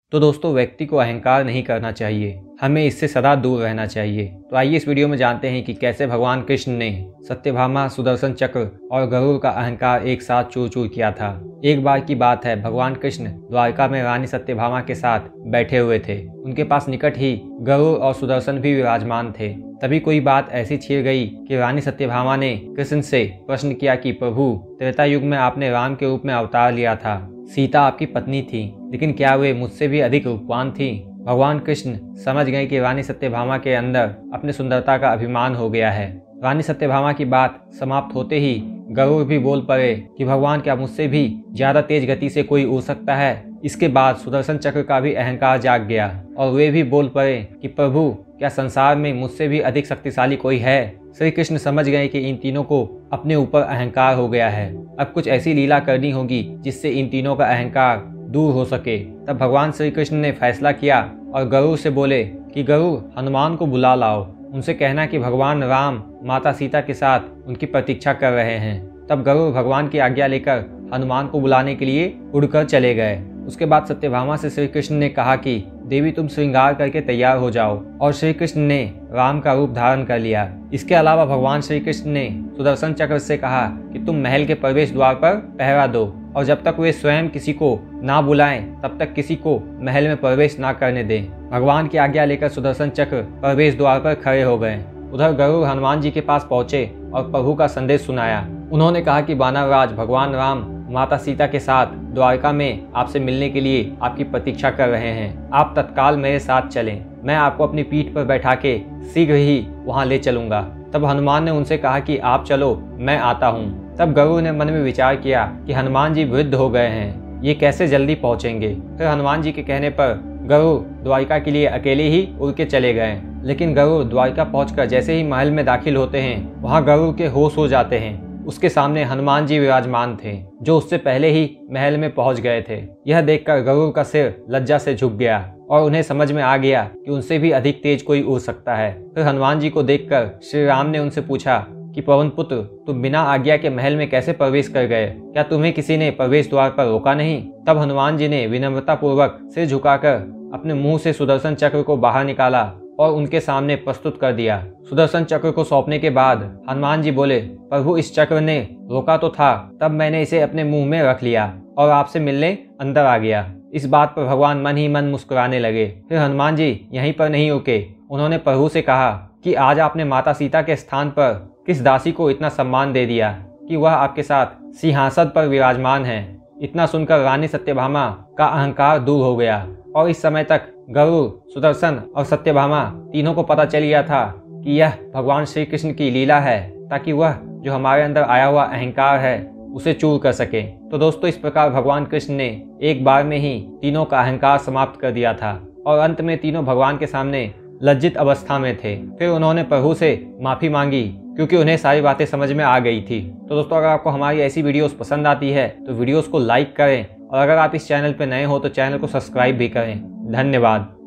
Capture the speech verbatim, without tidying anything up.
तो दोस्तों व्यक्ति को अहंकार नहीं करना चाहिए, हमें इससे सदा दूर रहना चाहिए। तो आइए इस वीडियो में जानते हैं कि कैसे भगवान कृष्ण ने सत्यभामा, सुदर्शन चक्र और गरुड़ का अहंकार एक साथ चूर चूर किया था। एक बार की बात है, भगवान कृष्ण द्वारका में रानी सत्यभामा के साथ बैठे हुए थे। उनके पास निकट ही गरुड़ और सुदर्शन भी विराजमान थे। तभी कोई बात ऐसी छिड़ गई कि रानी सत्यभामा ने कृष्ण से प्रश्न किया कि प्रभु, त्रेता युग में आपने राम के रूप में अवतार लिया था, सीता आपकी पत्नी थी, लेकिन क्या वे मुझसे भी अधिक रूपवान थी? भगवान कृष्ण समझ गए कि रानी सत्यभामा के अंदर अपने सुंदरता का अभिमान हो गया है। रानी सत्यभामा की बात समाप्त होते ही गरुड़ भी बोल पड़े कि भगवान, क्या मुझसे भी ज्यादा तेज गति से कोई उड़ सकता है? इसके बाद सुदर्शन चक्र का भी अहंकार जाग गया और वे भी बोल पड़े कि प्रभु, क्या संसार में मुझसे भी अधिक शक्तिशाली कोई है? श्री कृष्ण समझ गए कि इन तीनों को अपने ऊपर अहंकार हो गया है। अब कुछ ऐसी लीला करनी होगी जिससे इन तीनों का अहंकार दूर हो सके। तब भगवान श्री कृष्ण ने फैसला किया और गरुड़ से बोले कि गरुड़, हनुमान को बुला लाओ, उनसे कहना कि भगवान राम माता सीता के साथ उनकी प्रतीक्षा कर रहे हैं। तब गरुड़ भगवान की आज्ञा लेकर हनुमान को बुलाने के लिए उड़कर चले गए। उसके बाद सत्यभामा से श्री कृष्ण ने कहा कि देवी, तुम श्रृंगार करके तैयार हो जाओ, और श्री कृष्ण ने राम का रूप धारण कर लिया। इसके अलावा भगवान श्री कृष्ण ने सुदर्शन चक्र से कहा कि तुम महल के प्रवेश द्वार पर पहरा दो, और जब तक वे स्वयं किसी को ना बुलाएं तब तक किसी को महल में प्रवेश ना करने दें। भगवान की आज्ञा लेकर सुदर्शन चक्र प्रवेश द्वार पर खड़े हो गए। उधर गरुड़ हनुमान जी के पास पहुंचे और प्रभु का संदेश सुनाया। उन्होंने कहा कि वानरराज भगवान राम माता सीता के साथ द्वारका में आपसे मिलने के लिए आपकी प्रतीक्षा कर रहे हैं। आप तत्काल मेरे साथ चलें, मैं आपको अपनी पीठ पर बैठा के शीघ्र ही वहां ले चलूंगा। तब हनुमान ने उनसे कहा कि आप चलो, मैं आता हूँ। तब गरुड़ ने मन में विचार किया कि हनुमान जी वृद्ध हो गए हैं, ये कैसे जल्दी पहुंचेंगे। फिर हनुमान जी के कहने पर गरुड़ द्वारका के लिए अकेले ही उड़ के चले गए। लेकिन गरुड़ द्वारका पहुंचकर जैसे ही महल में दाखिल होते हैं, वहां गरुड़ के होश हो जाते हैं। उसके सामने हनुमान जी विराजमान थे, जो उससे पहले ही महल में पहुंच गए थे। यह देखकर गरुड़ का सिर लज्जा से झुक गया और उन्हें समझ में आ गया कि उनसे भी अधिक तेज कोई उड़ सकता है। फिर हनुमान जी को देखकर श्री राम ने उनसे पूछा कि पवन पुत्र, तुम बिना आज्ञा के महल में कैसे प्रवेश कर गए? क्या तुम्हें किसी ने प्रवेश द्वार पर रोका नहीं? तब हनुमान जी ने विनम्रता पूर्वक सिर झुकाकर अपने मुंह से सुदर्शन चक्र को बाहर निकाला और उनके सामने प्रस्तुत कर दिया। सुदर्शन चक्र को सौंपने के बाद हनुमान जी बोले, प्रभु, इस चक्र ने रोका तो था, तब मैंने इसे अपने मुंह में रख लिया और आपसे मिलने अंदर आ गया। इस बात पर भगवान मन ही मन मुस्कुराने लगे। फिर हनुमान जी यहीं पर नहीं रुके, उन्होंने प्रभु से कहा कि आज आपने माता सीता के स्थान पर किस दासी को इतना सम्मान दे दिया कि वह आपके साथ सिंहासन पर विराजमान है। इतना सुनकर रानी सत्यभामा का अहंकार दूर हो गया और इस समय तक गरुड़, सुदर्शन और सत्यभामा तीनों को पता चल गया था कि यह भगवान श्री कृष्ण की लीला है, ताकि वह जो हमारे अंदर आया हुआ अहंकार है उसे चूर कर सके। तो दोस्तों, इस प्रकार भगवान कृष्ण ने एक बार में ही तीनों का अहंकार समाप्त कर दिया था और अंत में तीनों भगवान के सामने लज्जित अवस्था में थे। फिर उन्होंने प्रभु से माफी मांगी क्योंकि उन्हें सारी बातें समझ में आ गई थी। तो दोस्तों, अगर आपको हमारी ऐसी वीडियोस पसंद आती है तो वीडियोस को लाइक करें, और अगर आप इस चैनल पर नए हो तो चैनल को सब्सक्राइब भी करें। धन्यवाद।